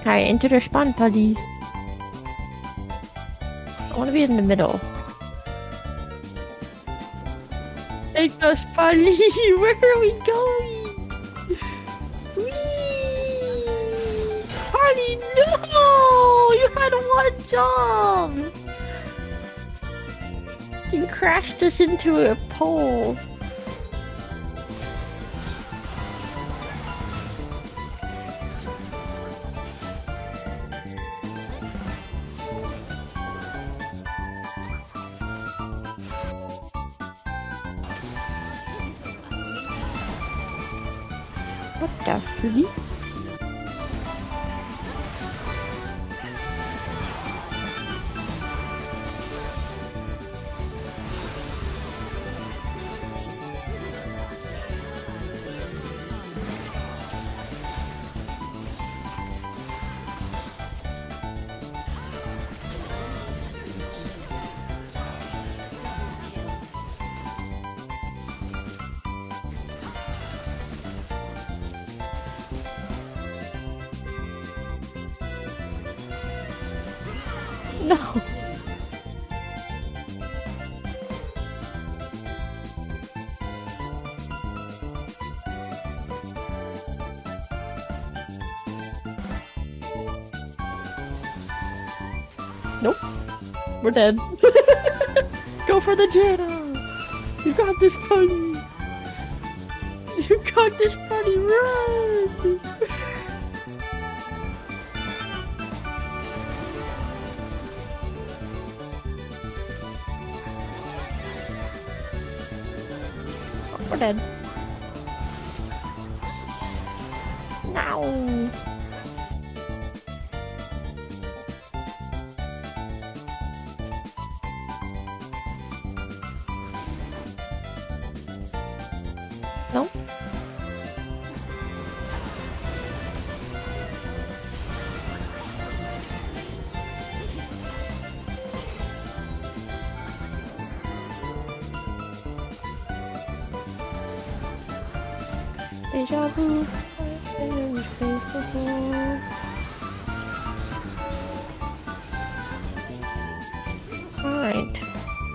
Alright, into the spawn, buddy. I want to be in the middle. Take us, buddy! Where are we going? Whee! Buddy, no! You had one job! You crashed us into a pole. What the flea? No. Nope. We're dead. Go for the Jana! You got this, buddy! You got this, buddy! Run! We're dead. No. No. Deja vu. Alright.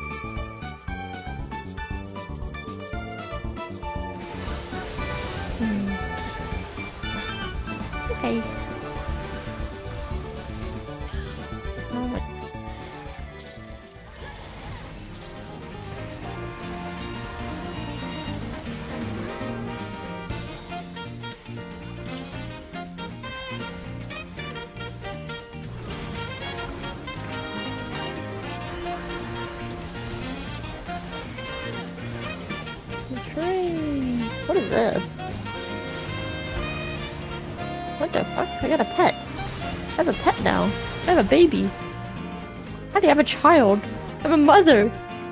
Okay. Alright. Train. What is this? What the fuck? I got a pet. I have a pet now. I have a baby. How do you have a child? I have a mother.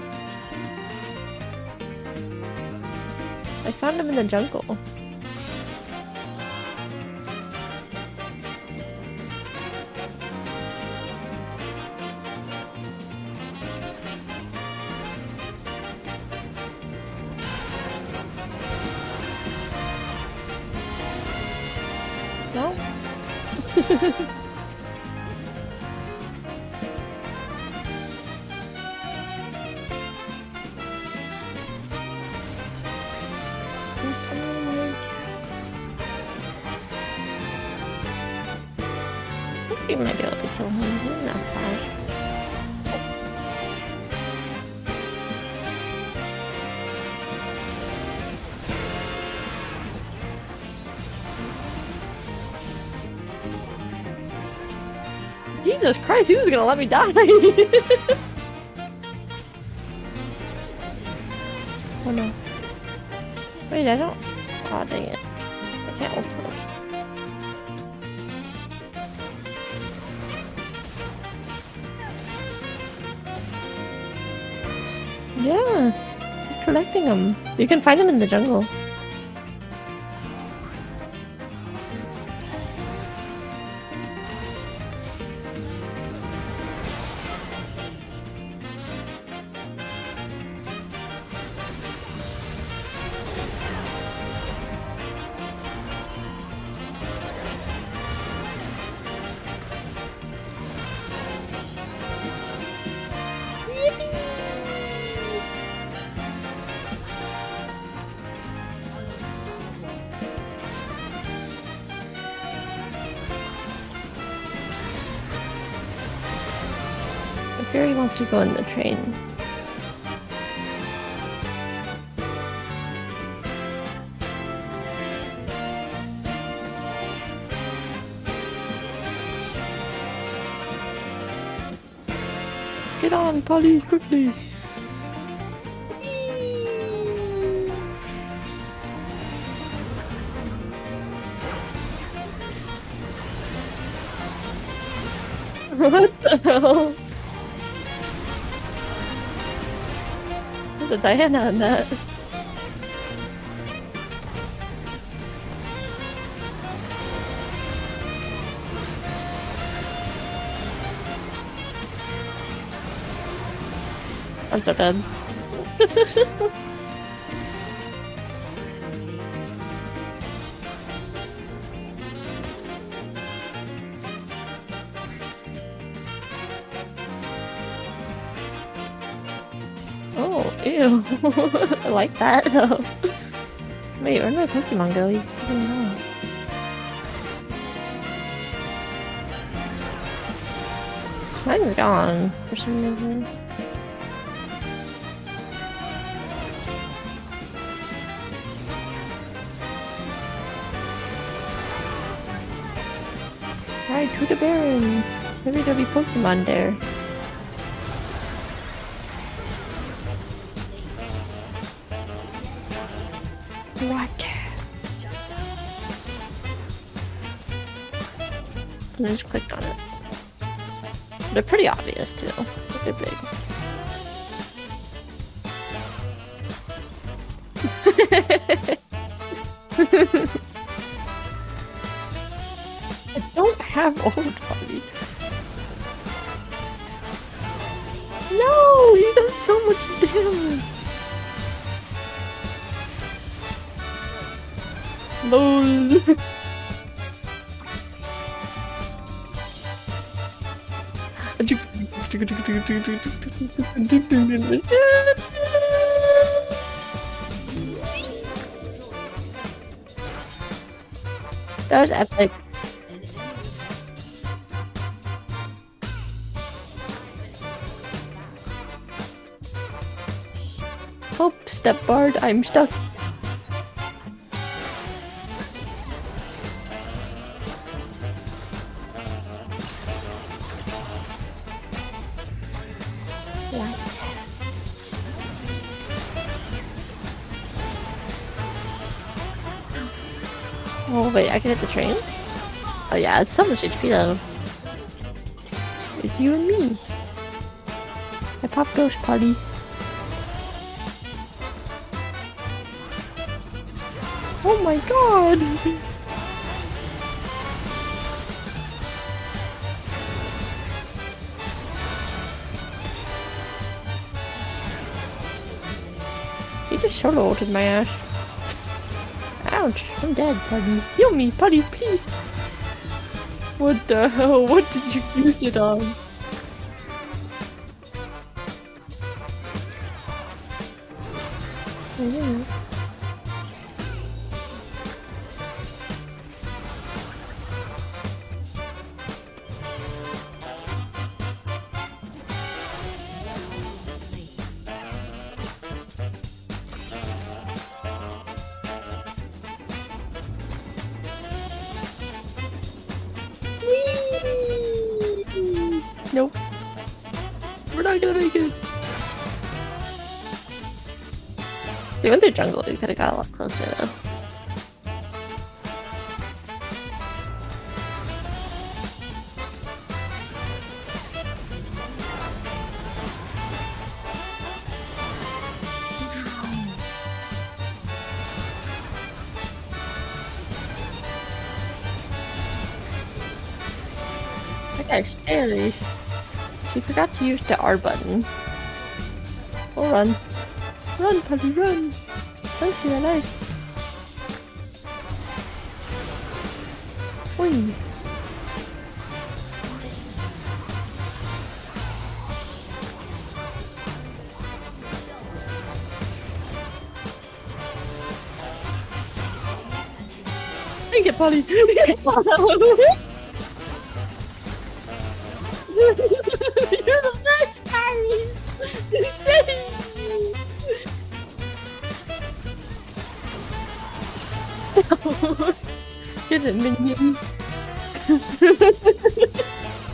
I found him in the jungle. No? I think we might be able to kill him. He's not fast. Jesus Christ, he was gonna let me die! Oh no. Wait, I don't... Aw, dang it. I can't open it. Yeah, keep collecting them. You can find them in the jungle. Barry wants to go in the train. Get on, Polly, quickly! What the hell? There's a Diana on that. I'm so dead. Oh, ew. I like that. Wait, where did my Pokemon go? He's really not. Mine's gone for some reason. Right to the Baron! Maybe there'll be Pokemon there. What? And I just clicked on it. They're pretty obvious too. They're big. I don't have old body. No, he does so much damage. LOL. That was epic. Oh, step bard, I'm stuck. Oh wait, I can hit the train? Oh yeah, it's so much HP though. It's you and me. I pop Ghost Party. Oh my god! He just solo ulted my ass. Ouch, I'm dead, Putty. Heal me, Putty, please! What the hell? What did you use it on? Oh, nope. We're not gonna make it. They went through jungle, we could've got a lot closer though. That guy's scary. She forgot to use the R button. Oh, run. Run, Putty, run! Run for your life. Whee! Take it, Putty! You're the best! Get it, minion.